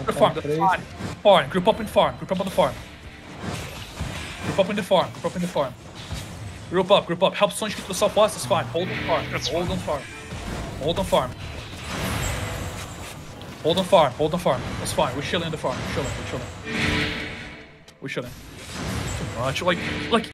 The farm, the farm. Farm, group up in farm, group up on the farm. Group up in the farm, group up in the farm. Group up. Help Sonj get to the southwest, it's fine. Hold on farm, hold on farm. Hold on farm. Hold on farm, hold on farm. That's fine, we're chilling in the farm, we're chilling. Too much, like